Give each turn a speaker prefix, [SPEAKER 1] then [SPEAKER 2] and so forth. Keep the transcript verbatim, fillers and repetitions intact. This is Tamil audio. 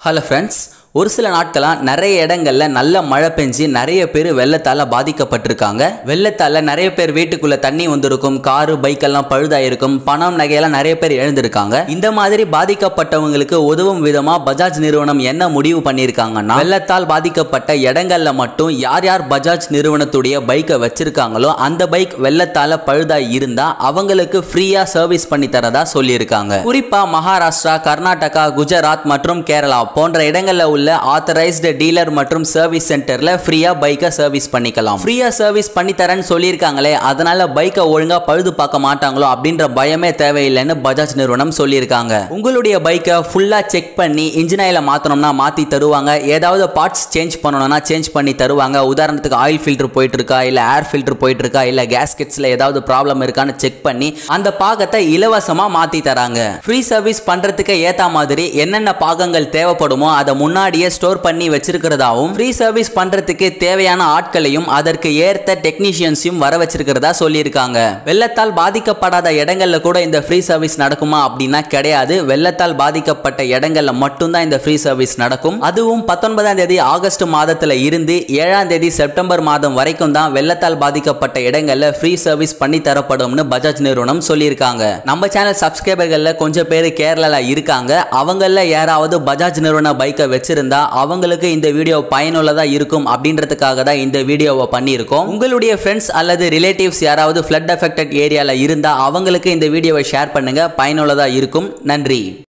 [SPEAKER 1] Hello friends, ஒரு சில நாட்களா நிறைய இடங்கள்ல நல்ல மழை பெஞ்சி நிறைய பேர் வெள்ளத்தால பாதிக்கப்பட்டிருக்காங்க. வெள்ளத்தால நிறைய பேர் வீட்டுக்குள்ள தண்ணி வந்திருக்கும், காரு பைக் எல்லாம் பழுதாயிருக்கும், பணம் நகையெல்லாம் நிறைய பேர் இழந்திருக்காங்க. இந்த மாதிரி பாதிக்கப்பட்டவங்களுக்கு உதவும் விதமா பஜாஜ் நிறுவனம் என்ன முடிவு பண்ணியிருக்காங்கன்னா, வெள்ளத்தால் பாதிக்கப்பட்ட இடங்கள்ல மட்டும் யார் யார் பஜாஜ் நிறுவனத்துடைய பைக்கை வச்சிருக்காங்களோ அந்த பைக் வெள்ளத்தால பழுதாய் இருந்தா அவங்களுக்கு ஃப்ரீயா சர்வீஸ் பண்ணி தரதா சொல்லியிருக்காங்க. குறிப்பா மகாராஷ்டிரா, கர்நாடகா, குஜராத் மற்றும் கேரளா போன்ற இடங்கள்ல உள்ள ஆத்தரைஸ்டு டீலர் மற்றும் சர்வீஸ் சென்டர்ல ஃப்ரீயா பைக்கை சர்வீஸ் பண்ணிக்கலாம். ஃப்ரீயா சர்வீஸ் பண்ணி தரேன்னு சொல்லியிருக்காங்களே, அதனால பைக்கை ஒழுங்கா பழுது பார்க்க மாட்டாங்களோ அப்படின்ற பயமே தேவையில்லைன்னு பஜாஜ் நிறுவனம் சொல்லியிருக்காங்க. உங்களுடைய பைக்கை ஃபுல்லா செக் பண்ணி இன்ஜின் ஆயில மாத்தணும்னா மாத்தி தருவாங்க. ஏதாவது பார்ட்ஸ் சேஞ்ச் பண்ணணும்னா சேஞ்ச் பண்ணி தருவாங்க. உதாரணத்துக்கு ஆயில் ஃபில்டர் போயிட்டு இருக்கா, இல்ல ஏர் ஃபில்டர் போயிட்டு இருக்கா, இல்ல கேஸ்கெட்ஸ்ல ஏதாவது ப்ராப்ளம் இருக்கான்னு செக் பண்ணி அந்த பாகத்தை இலவசமா மாத்தி தராங்க. ஃப்ரீ சர்வீஸ் பண்றதுக்கு ஏத்த மாதிரி என்னென்ன பாகங்கள் தேவைப்படுமோ அதை முன்னாடி ஸ்டோர் பண்ணி வச்சிருக்கிறதாவும், ஃப்ரீ சர்வீஸ் பண்றதுக்கு தேவையான ஆட்களையும் அதற்கு ஏற்ற டெக்னீஷியன்ஸையும் வர வச்சிருக்கிறதா சொல்லியிருக்காங்க. வெள்ளத்தால் பாதிக்கப்படாத இடங்கள்ல கூட இந்த ஃப்ரீ சர்வீஸ் நடக்குமா அப்படின்னா கிடையாது. வெள்ளத்தால் பாதிக்கப்பட்ட இடங்கள்ல மட்டும்தான் இந்த ஃப்ரீ சர்வீஸ் நடக்கும். அதுவும் பத்தொன்பதாம் தேதி ஆகஸ்ட் மாதத்துல இருந்து ஏழாம் தேதி செப்டம்பர் மாதம் வரைக்கும் தான் வெள்ளத்தால் பாதிக்கப்பட்ட இடங்கள்ல ஃப்ரீ சர்வீஸ் பண்ணி தரப்படும்னு பஜாஜ் நிறுவனம் சொல்லியிருக்காங்க. நம்ம சேனல் சப்ஸ்கிரைபர்கள்ல கொஞ்சம் பேர் கேரளால இருக்காங்க. அவங்கள யாராவது பஜாஜ் நிறுவன பைக்கை வச்சிருந்தா அவங்களுக்கு இந்த வீடியோ பயனுள்ளதா இருக்கும் அப்படின்றதுக்காக தான் இந்த வீடியோவை பண்ணியிருக்கோம். உங்களுடைய ஃப்ரெண்ட்ஸ் அல்லது ரிலேட்டிவ்ஸ் யாராவது ஃப்ளட் அஃபெக்டட் ஏரியால இருந்தா அவங்களுக்கு இந்த வீடியோவை ஷேர் பண்ணுங்க, பயனுள்ளதா இருக்கும். நன்றி.